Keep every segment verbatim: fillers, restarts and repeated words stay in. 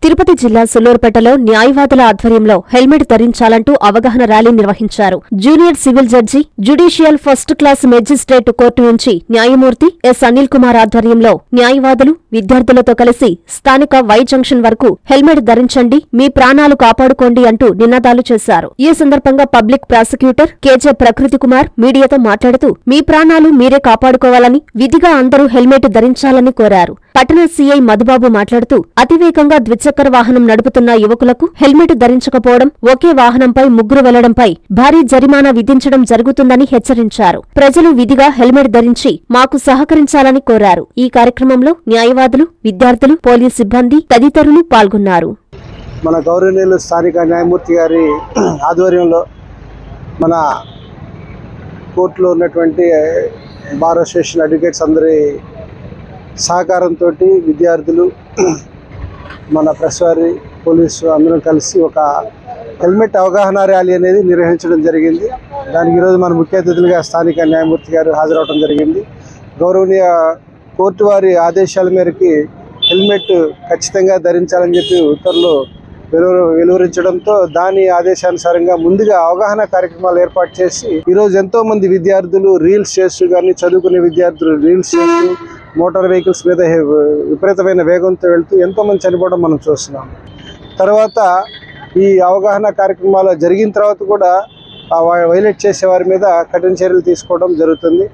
తిరుపతి జిల్లా సుల్లూరుపేటలో న్యాయవాదుల ఆధ్వర్యంలో హెల్మెట్ ధరించాలంటూ అవగాహన ర్యాలీ నిర్వహించారు. Junior civil judge, judicial first class magistrate court నుంచి న్యాయమూర్తి ఎస్ అనిల్ కుమార్ ఆధ్వర్యంలో న్యాయవాదులు, విద్యార్థులతో కలిసి స్థానిక వై జంక్షన్ వరకు హెల్మెట్ ధరించండి, మీ ప్రాణాలు కాపాడుకోండి అంటూ నినాదాలు చేశారు. ఈ సందర్భంగా పబ్లిక్ ప్రాసిక్యూటర్ కెజె ప్రకృతి కుమార్ మీడియాతో మాట్లాడుతూ మీ ప్రాణాలు మీరే కాపాడుకోవాలని, విధిగా అందరూ హెల్మెట్ ధరించాలని కోరారు. పట్టణ సీఐ మధుబాబు మాట్లాడుతూ అతివేగంగా ద్విచక్ర వాహనం నడుపుతున్న యువకులకు హెల్మెట్ ధరించకపోవడం, ఒకే వాహనంపై ముగ్గురు వెళ్లడంపై భారీ జరిమానా విధించడం జరుగుతుందని హెచ్చరించారు. ప్రజలు విధిగా హెల్మెట్ ధరించి మాకు సహకరించాలని కోరారు. ఈ కార్యక్రమంలో న్యాయవాదులు, విద్యార్థులు, పోలీస్ సిబ్బంది తదితరులు పాల్గొన్నారు. మన గౌరవనీయులు స్థానిక న్యాయమూర్తి గారి ఆధ్వర్యంలో మన కోర్టులో ఉన్నటువంటి బార్ అసోసియేషన్ అడ్వకేట్స్ అందరి సహకారంతో విద్యార్థులు, మన ప్రెస్ వారి, పోలీసు అందరం కలిసి ఒక హెల్మెట్ అవగాహన ర్యాలీ అనేది నిర్వహించడం జరిగింది. దానికి ఈరోజు మన ముఖ్య అతిథులుగా స్థానిక న్యాయమూర్తి గారు హాజరవడం జరిగింది. గౌరవనీయ కోర్టు వారి ఆదేశాల మేరకు హెల్మెట్ ఖచ్చితంగా ధరించాలని చెప్పి ఉత్తర్వులు వెలువ వెలువరించడంతో దాని ఆదేశానుసారంగా ముందుగా అవగాహన కార్యక్రమాలు ఏర్పాటు చేసి ఈరోజు ఎంతో మంది విద్యార్థులు రీల్స్ చేస్తూ కానీ, చదువుకునే విద్యార్థులు రీల్స్ చేస్తూ మోటార్ వెహికల్స్ మీద విపరీతమైన వేగంతో వెళ్తూ ఎంతోమంది చనిపోవడం మనం చూస్తున్నాం. తర్వాత ఈ అవగాహన కార్యక్రమాలు జరిగిన తర్వాత కూడా వైలేట్ చేసే వారి మీద కఠిన చర్యలు తీసుకోవడం జరుగుతుంది.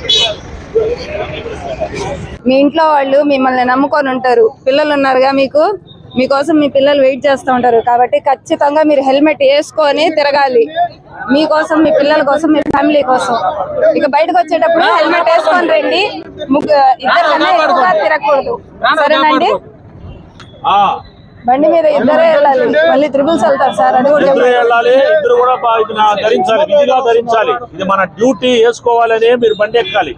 మీ ఇంట్లో వాళ్ళు మిమ్మల్ని నమ్ముకొని ఉంటారు, పిల్లలు ఉన్నారుగా మీకు, మీకోసం మీ పిల్లలు వెయిట్ చేస్తూ ఉంటారు. కాబట్టి ఖచ్చితంగా మీరు హెల్మెట్ వేసుకొని తిరగాలి, మీకోసం, మీ పిల్లల కోసం, మీ ఫ్యామిలీ కోసం. ఇక బయటకు వచ్చేటప్పుడు హెల్మెట్ వేసుకొని రండి, ఇద్దరు కన్నా ఎక్కువగా తిరగకూడదు, సరేనండి? బండి మీద ఇద్దరే వెళ్ళాలి, మళ్ళీ త్రిబుల్స్ వెళ్తారు సార్, అది కూడా వెళ్ళాలి. ఇద్దరు కూడా ధరించాలి, విధిగా ధరించాలి. ఇది మన డ్యూటీ, వేసుకోవాలనే మీరు బండి ఎక్కాలి.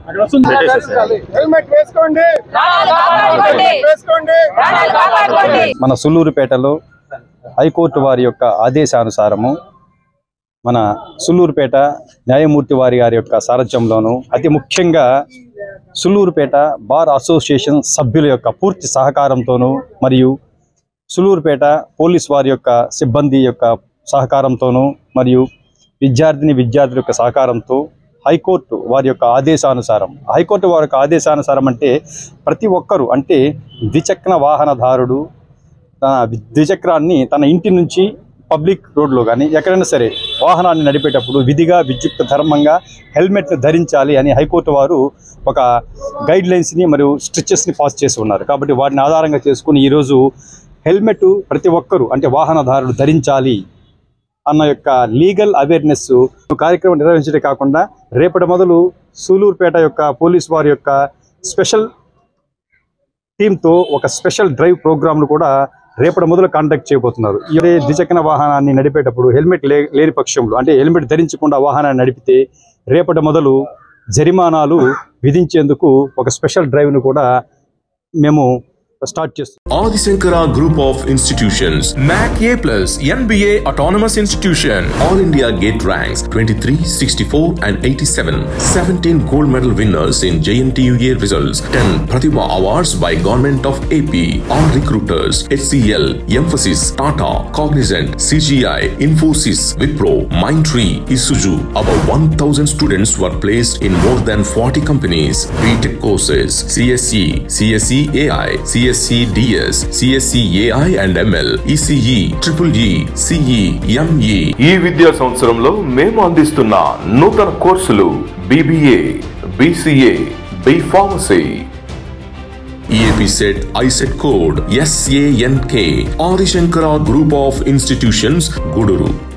మన సుల్లూరుపేటలో హైకోర్టు వారి యొక్క ఆదేశానుసారము మన సుల్లూరుపేట న్యాయమూర్తి వారి గారి యొక్క సారథ్యంలోను, అతి ముఖ్యంగా సుల్లూరుపేట బార్ అసోసియేషన్ సభ్యుల యొక్క పూర్తి సహకారంతోనూ మరియు సుల్లూరుపేట పోలీస్ వారి యొక్క సిబ్బంది యొక్క సహకారంతోనూ మరియు విద్యార్థిని విద్యార్థుల యొక్క సహకారంతో హైకోర్టు వారి యొక్క ఆదేశానుసారం, హైకోర్టు వారి యొక్క ఆదేశానుసారం అంటే ప్రతి ఒక్కరూ, అంటే ద్విచక్ర వాహనదారుడు తన ద్విచక్రాన్ని తన ఇంటి నుంచి పబ్లిక్ రోడ్లో కానీ ఎక్కడైనా సరే వాహనాన్ని నడిపేటప్పుడు విధిగా విద్యుక్త ధర్మంగా హెల్మెట్ను ధరించాలి అని హైకోర్టు వారు ఒక గైడ్ లైన్స్ని మరియు స్ట్రిక్చర్స్ని పాస్ చేసి ఉన్నారు. కాబట్టి వాటిని ఆధారంగా చేసుకుని ఈరోజు హెల్మెట్ ప్రతి ఒక్కరూ, అంటే వాహనదారులు ధరించాలి అన్న యొక్క లీగల్ అవేర్నెస్ కార్యక్రమం నిర్వహించడమే కాకుండా రేపటి మొదలు సూలూరుపేట యొక్క పోలీస్ వారి యొక్క స్పెషల్ టీంతో ఒక స్పెషల్ డ్రైవ్ ప్రోగ్రాంను కూడా రేపటి మొదలు కండక్ట్ చేయబోతున్నారు. ఇదే ద్విచక్ర వాహనాన్ని నడిపేటప్పుడు హెల్మెట్ లే లేని పక్షంలో, అంటే హెల్మెట్ ధరించకుండా వాహనాన్ని నడిపితే రేపటి మొదలు జరిమానాలు విధించేందుకు ఒక స్పెషల్ డ్రైవ్ను కూడా మేము స్టార్ట్ చేస్తాం. Adi Shankara Group of Institutions, M A C A plus, N B A Autonomous Institution, All India Gate ranks twenty-three, sixty-four and eighty-seven, seventeen gold medal winners in J N T U A results, ten Pratibha Awards by Government of A P, all recruiters, H C L, Emphasis, Tata, Cognizant, C G I, Infosys, Wipro, Mindtree, Isuzu. About one thousand students were placed in more than forty companies. B Tech courses, C S E, C S E A I, C S C D S, C S C A I and M L, E C E, Triple E, C E, M E. ఈ విద్యా సంవత్సరంలో మేము అందిస్తున్న నూతన కోర్సులు B B A, B C A, B Pharmacy, E A P set, I set code S A N K. Adi Shankara Group of Institutions, Guduru.